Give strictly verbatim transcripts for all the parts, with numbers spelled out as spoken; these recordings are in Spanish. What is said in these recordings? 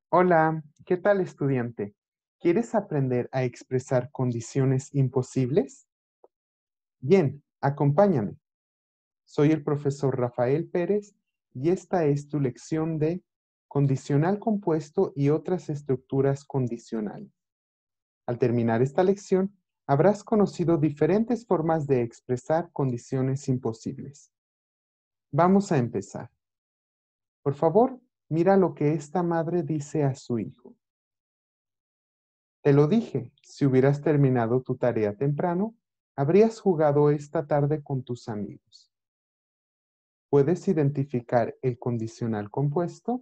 Hola, ¿qué tal, estudiante? ¿Quieres aprender a expresar condiciones imposibles? Bien, acompáñame. Soy el profesor Rafael Pérez y esta es tu lección de condicional compuesto y otras estructuras condicionales. Al terminar esta lección, habrás conocido diferentes formas de expresar condiciones imposibles. Vamos a empezar. Por favor, mira lo que esta madre dice a su hijo. Te lo dije, si hubieras terminado tu tarea temprano, habrías jugado esta tarde con tus amigos. ¿Puedes identificar el condicional compuesto?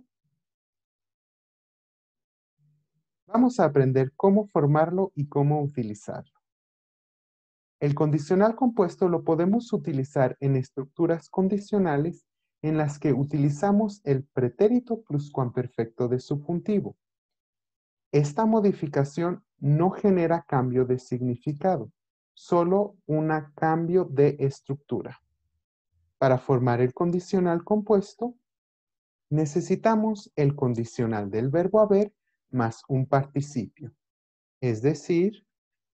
Vamos a aprender cómo formarlo y cómo utilizarlo. El condicional compuesto lo podemos utilizar en estructuras condicionales en las que utilizamos el pretérito pluscuamperfecto de subjuntivo. Esta modificación no genera cambio de significado, solo un cambio de estructura. Para formar el condicional compuesto, necesitamos el condicional del verbo haber más un participio. Es decir,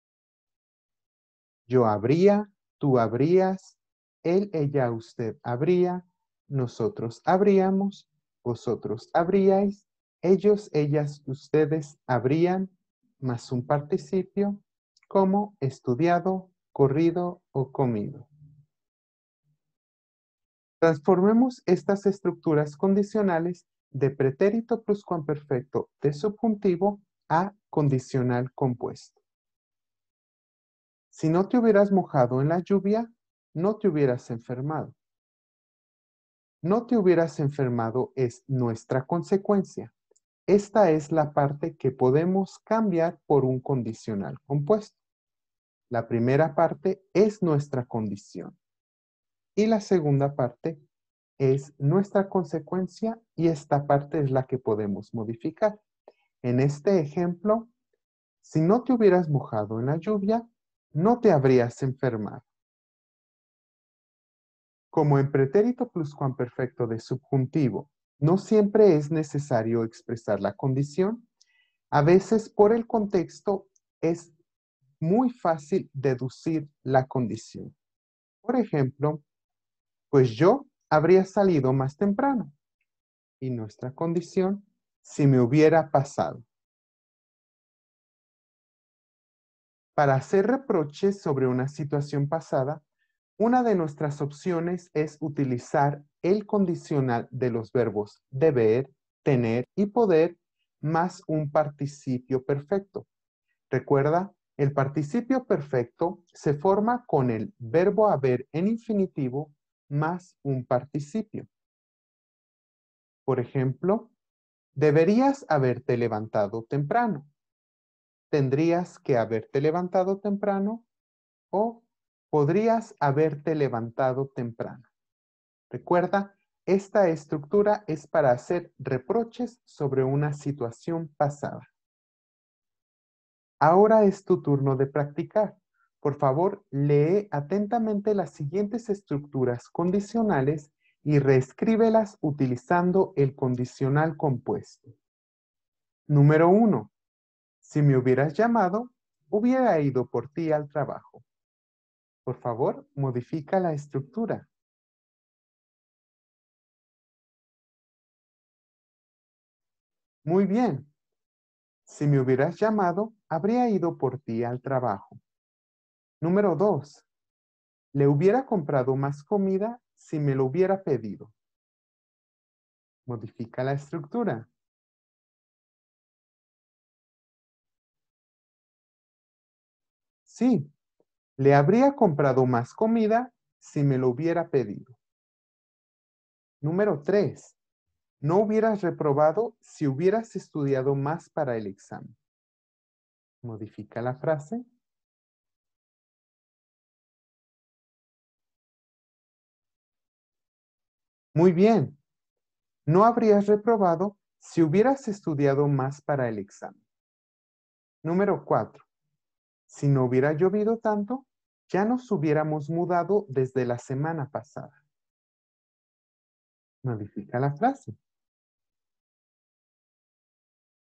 yo habría, tú habrías, él, ella, usted habría, nosotros habríamos, vosotros habríais, ellos, ellas, ustedes habrían, más un participio, como estudiado, corrido o comido. Transformemos estas estructuras condicionales de pretérito pluscuamperfecto de subjuntivo a condicional compuesto. Si no te hubieras mojado en la lluvia, no te hubieras enfermado. No te hubieras enfermado es nuestra consecuencia. Esta es la parte que podemos cambiar por un condicional compuesto. La primera parte es nuestra condición y la segunda parte es nuestra consecuencia y esta parte es la que podemos modificar. En este ejemplo, si no te hubieras mojado en la lluvia, no te habrías enfermado. Como en pretérito pluscuamperfecto de subjuntivo, no siempre es necesario expresar la condición. A veces, por el contexto, es muy fácil deducir la condición. Por ejemplo, pues yo habría salido más temprano. Y nuestra condición, si me hubiera pasado. Para hacer reproches sobre una situación pasada, una de nuestras opciones es utilizar el condicional de los verbos deber, tener y poder más un participio perfecto. Recuerda, el participio perfecto se forma con el verbo haber en infinitivo más un participio. Por ejemplo, deberías haberte levantado temprano. Tendrías que haberte levantado temprano o podrías haberte levantado temprano. Recuerda, esta estructura es para hacer reproches sobre una situación pasada. Ahora es tu turno de practicar. Por favor, lee atentamente las siguientes estructuras condicionales y reescríbelas utilizando el condicional compuesto. Número uno. Si me hubieras llamado, hubiera ido por ti al trabajo. Por favor, modifica la estructura. Muy bien. Si me hubieras llamado, habría ido por ti al trabajo. Número dos. Le hubiera comprado más comida si me lo hubiera pedido. Modifica la estructura. Sí, le habría comprado más comida si me lo hubiera pedido. Número tres. No hubieras reprobado si hubieras estudiado más para el examen. Modifica la frase. Muy bien. No habrías reprobado si hubieras estudiado más para el examen. Número cuatro. Si no hubiera llovido tanto, ya nos hubiéramos mudado desde la semana pasada. Modifica la frase.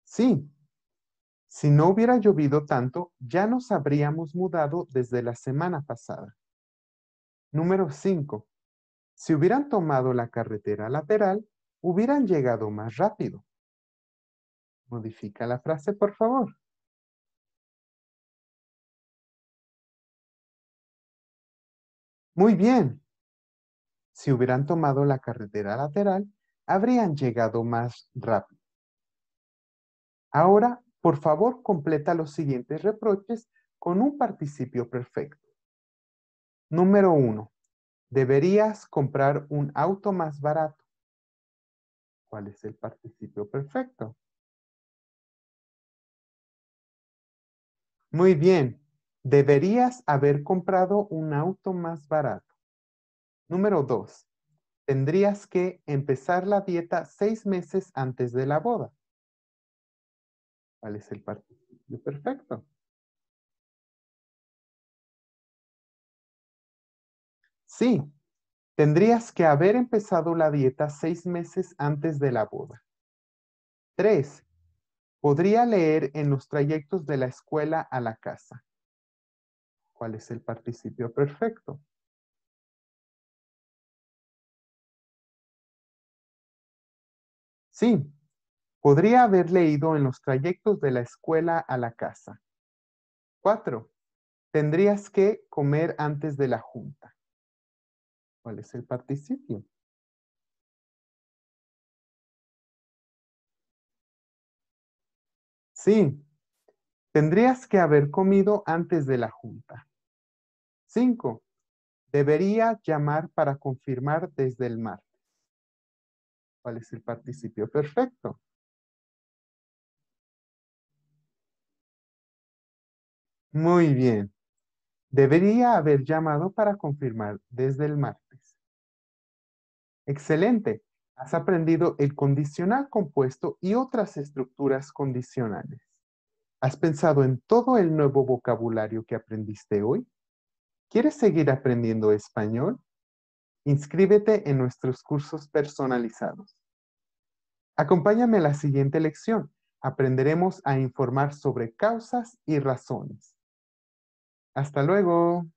Sí, si no hubiera llovido tanto, ya nos habríamos mudado desde la semana pasada. Número cinco. Si hubieran tomado la carretera lateral, hubieran llegado más rápido. Modifica la frase, por favor. Muy bien. Si hubieran tomado la carretera lateral, habrían llegado más rápido. Ahora, por favor, completa los siguientes reproches con un participio perfecto. Número uno. Deberías comprar un auto más barato. ¿Cuál es el participio perfecto? Muy bien. Deberías haber comprado un auto más barato. Número dos. Tendrías que empezar la dieta seis meses antes de la boda. ¿Cuál es el participio perfecto? Sí, tendrías que haber empezado la dieta seis meses antes de la boda. Tres. Podría leer en los trayectos de la escuela a la casa. ¿Cuál es el participio perfecto? Sí, podría haber leído en los trayectos de la escuela a la casa. Cuatro. Tendrías que comer antes de la junta. ¿Cuál es el participio? Sí, tendrías que haber comido antes de la junta. Cinco. Debería llamar para confirmar desde el martes. ¿Cuál es el participio perfecto? Muy bien. Debería haber llamado para confirmar desde el martes. Excelente. Has aprendido el condicional compuesto y otras estructuras condicionales. ¿Has pensado en todo el nuevo vocabulario que aprendiste hoy? ¿Quieres seguir aprendiendo español? Inscríbete en nuestros cursos personalizados. Acompáñame a la siguiente lección. Aprenderemos a informar sobre causas y razones. Hasta luego.